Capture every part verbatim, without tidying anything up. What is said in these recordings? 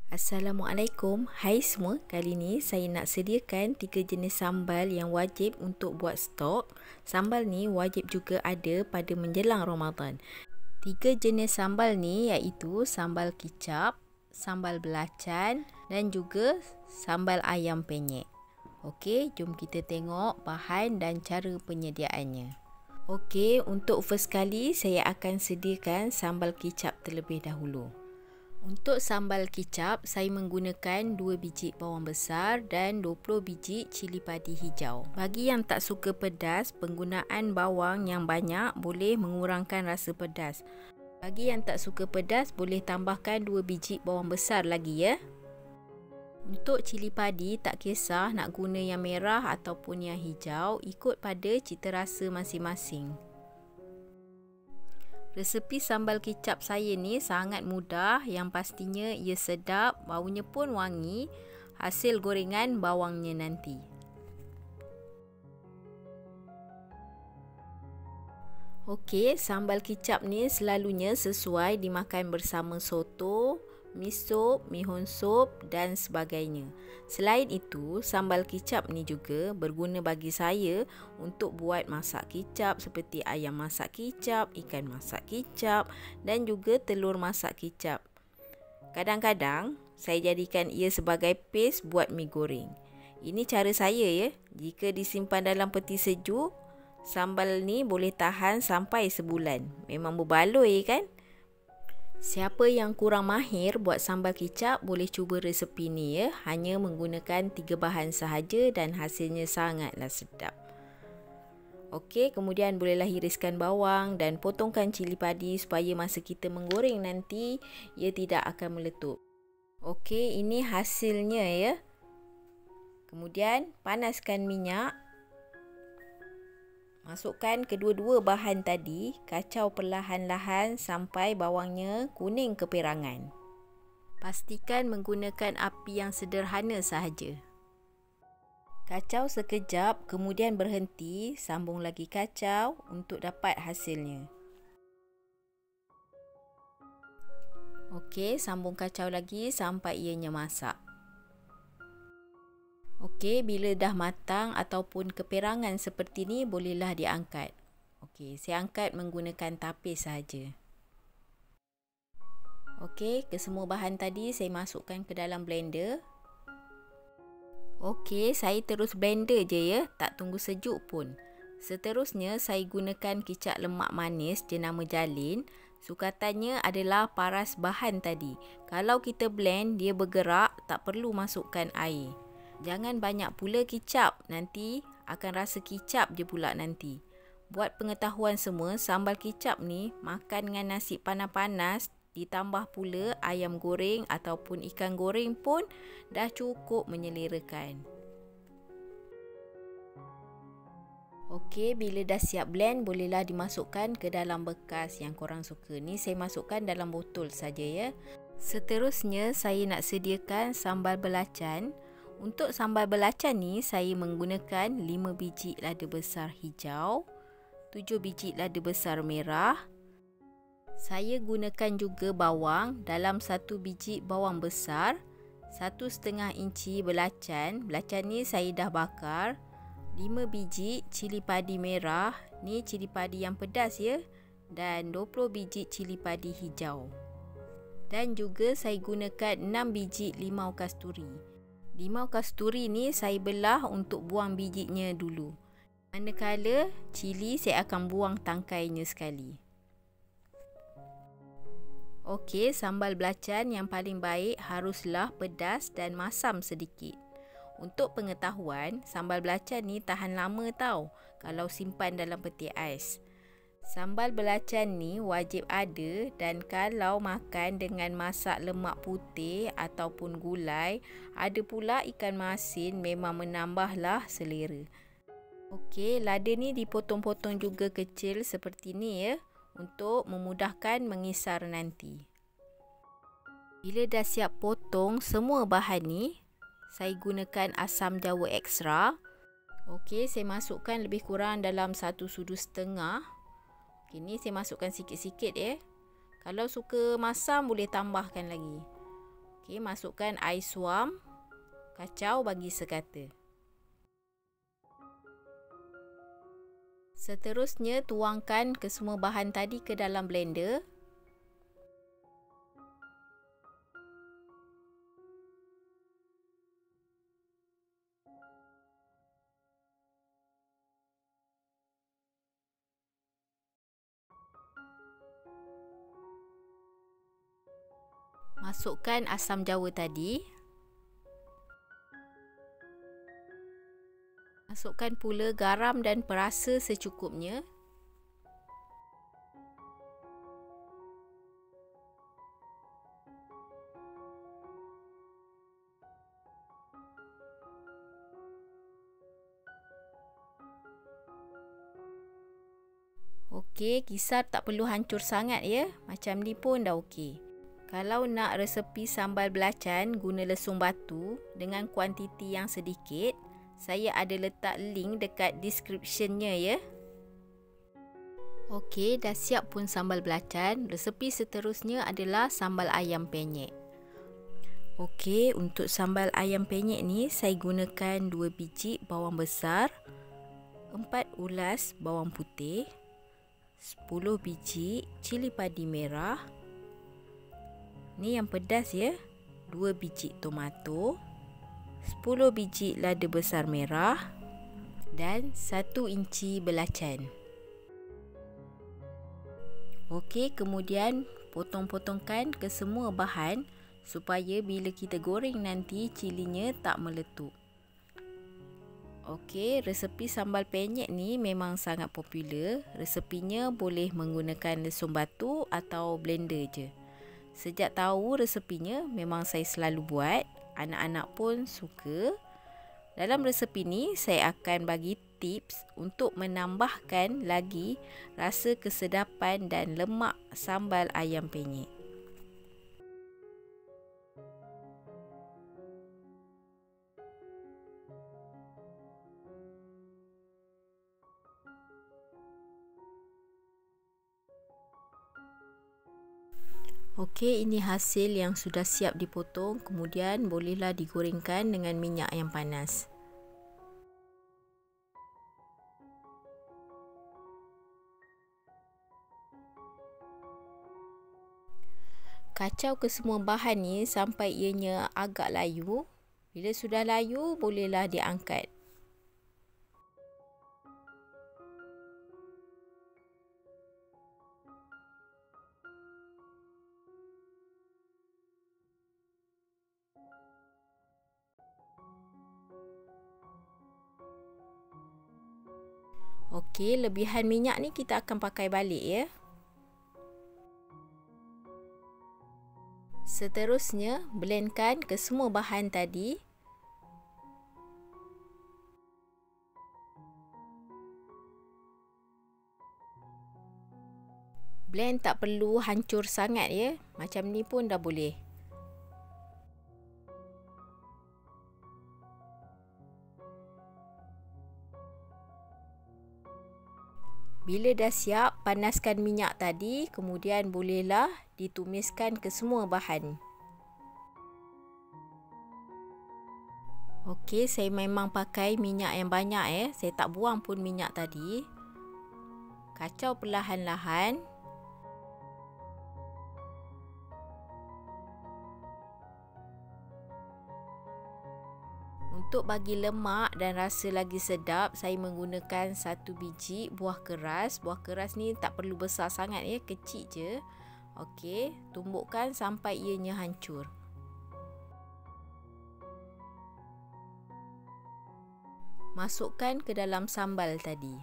Assalamualaikum, hai semua. Kali ni saya nak sediakan tiga jenis sambal yang wajib untuk buat stok. Sambal ni wajib juga ada pada menjelang Ramadan. Tiga jenis sambal ni iaitu sambal kicap, sambal belacan dan juga sambal ayam penyet. Okey, jom kita tengok bahan dan cara penyediaannya. Okey, untuk first kali saya akan sediakan sambal kicap terlebih dahulu. Untuk sambal kicap, saya menggunakan dua biji bawang besar dan dua puluh biji cili padi hijau. Bagi yang tak suka pedas, penggunaan bawang yang banyak boleh mengurangkan rasa pedas. Bagi yang tak suka pedas, boleh tambahkan dua biji bawang besar lagi ya. Untuk cili padi, tak kisah nak guna yang merah ataupun yang hijau, ikut pada cita rasa masing-masing. Resepi sambal kicap saya ni sangat mudah, yang pastinya ia sedap, baunya pun wangi, hasil gorengan bawangnya nanti. Okey, sambal kicap ni selalunya sesuai dimakan bersama soto, mi sup, mihun sup dan sebagainya. Selain itu, sambal kicap ni juga berguna bagi saya untuk buat masak kicap seperti ayam masak kicap, ikan masak kicap dan juga telur masak kicap. Kadang-kadang saya jadikan ia sebagai paste buat mi goreng. Ini cara saya ya. Jika disimpan dalam peti sejuk, sambal ni boleh tahan sampai sebulan. Memang berbaloi kan? Siapa yang kurang mahir buat sambal kicap boleh cuba resepi ni ya. Hanya menggunakan tiga bahan sahaja dan hasilnya sangatlah sedap. Okey, kemudian bolehlah iriskan bawang dan potongkan cili padi supaya masa kita menggoreng nanti ia tidak akan meletup. Okey, ini hasilnya ya. Kemudian panaskan minyak. Masukkan kedua-dua bahan tadi, kacau perlahan-lahan sampai bawangnya kuning keperangan. Pastikan menggunakan api yang sederhana sahaja. Kacau sekejap, kemudian berhenti, sambung lagi kacau untuk dapat hasilnya. Okey, sambung kacau lagi sampai ianya masak. Okey, bila dah matang ataupun keperangan seperti ni, bolehlah diangkat. Okey, saya angkat menggunakan tapis sahaja. Okey, kesemua bahan tadi saya masukkan ke dalam blender. Okey, saya terus blender je ya, tak tunggu sejuk pun. Seterusnya, saya gunakan kicap lemak manis jenama Jalin. Sukatannya adalah paras bahan tadi. Kalau kita blend, dia bergerak, tak perlu masukkan air. Jangan banyak pula kicap, nanti akan rasa kicap je pula nanti. Buat pengetahuan semua, sambal kicap ni makan dengan nasi panas-panas, ditambah pula ayam goreng ataupun ikan goreng pun dah cukup menyelerakan. Okey, bila dah siap blend, bolehlah dimasukkan ke dalam bekas yang korang suka. Ni saya masukkan dalam botol saja ya. Seterusnya, saya nak sediakan sambal belacan. Untuk sambal belacan ni, saya menggunakan lima biji lada besar hijau, tujuh biji lada besar merah. Saya gunakan juga bawang dalam satu biji bawang besar, satu setengah inci belacan. Belacan ni saya dah bakar. lima biji cili padi merah, ni cili padi yang pedas ya. Dan dua puluh biji cili padi hijau. Dan juga saya gunakan enam biji limau kasturi. Limau kasturi ni saya belah untuk buang bijinya dulu. Manakala cili saya akan buang tangkainya sekali. Okey, sambal belacan yang paling baik haruslah pedas dan masam sedikit. Untuk pengetahuan, sambal belacan ni tahan lama tau kalau simpan dalam peti ais. Sambal belacan ni wajib ada, dan kalau makan dengan masak lemak putih ataupun gulai, ada pula ikan masin, memang menambahlah selera. Okey, lada ni dipotong-potong juga kecil seperti ni ya, untuk memudahkan mengisar nanti. Bila dah siap potong semua bahan ni, saya gunakan asam jawa ekstra. Okey, saya masukkan lebih kurang dalam satu sudu setengah. Okay, ni saya masukkan sikit-sikit ya. Kalau suka masam boleh tambahkan lagi. Okey, masukkan air suam, kacau bagi sekata. Seterusnya, tuangkan kesemua bahan tadi ke dalam blender. Masukkan asam jawa tadi. Masukkan pula garam dan perasa secukupnya. Okey, kisar tak perlu hancur sangat ya. Macam ni pun dah okey. Kalau nak resepi sambal belacan guna lesung batu dengan kuantiti yang sedikit, saya ada letak link dekat description-nya ya. Okey, dah siap pun sambal belacan. Resepi seterusnya adalah sambal ayam penyet. Okey, untuk sambal ayam penyet ni saya gunakan dua biji bawang besar, empat ulas bawang putih, sepuluh biji cili padi merah. Ni yang pedas ya. dua biji tomato, sepuluh biji lada besar merah dan satu inci belacan. Okey, kemudian potong-potongkan ke semua bahan supaya bila kita goreng nanti cilinya tak meletup. Okey, resepi sambal penyet ni memang sangat popular. Resepinya boleh menggunakan lesung batu atau blender je. Sejak tahu resepinya memang saya selalu buat. Anak-anak pun suka. Dalam resepi ni saya akan bagi tips untuk menambahkan lagi rasa kesedapan dan lemak sambal ayam penyet. Okey, ini hasil yang sudah siap dipotong. Kemudian bolehlah digorengkan dengan minyak yang panas. Kacau ke semua bahan ni sampai ianya agak layu. Bila sudah layu, bolehlah diangkat. Okey, lebihan minyak ni kita akan pakai balik ya. Seterusnya, blendkan ke semua bahan tadi. Blend tak perlu hancur sangat ya. Macam ni pun dah boleh. Bila dah siap, panaskan minyak tadi, kemudian bolehlah ditumiskan ke semua bahan. Okey, saya memang pakai minyak yang banyak ya. Saya tak buang pun minyak tadi. Kacau perlahan-lahan. Untuk bagi lemak dan rasa lagi sedap, saya menggunakan satu biji buah keras. Buah keras ni tak perlu besar sangat ya, kecil je. Okey, tumbukkan sampai ianya hancur. Masukkan ke dalam sambal tadi.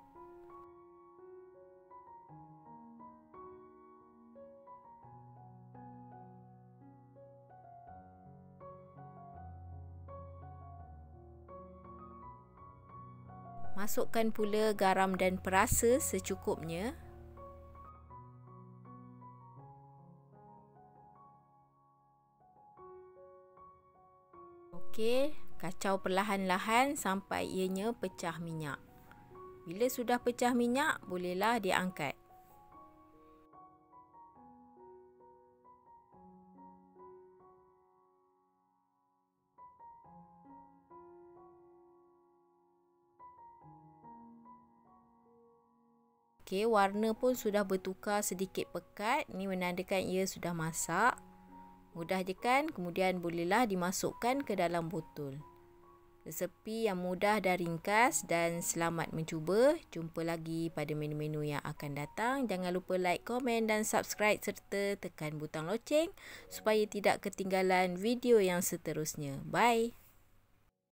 Masukkan pula garam dan perasa secukupnya. Okey, kacau perlahan-lahan sampai ianya pecah minyak. Bila sudah pecah minyak, bolehlah diangkat. Okey, warna pun sudah bertukar sedikit pekat. Ini menandakan ia sudah masak. Mudah je kan? Kemudian bolehlah dimasukkan ke dalam botol. Resepi yang mudah dan ringkas, dan selamat mencuba. Jumpa lagi pada menu-menu yang akan datang. Jangan lupa like, komen dan subscribe serta tekan butang loceng supaya tidak ketinggalan video yang seterusnya. Bye!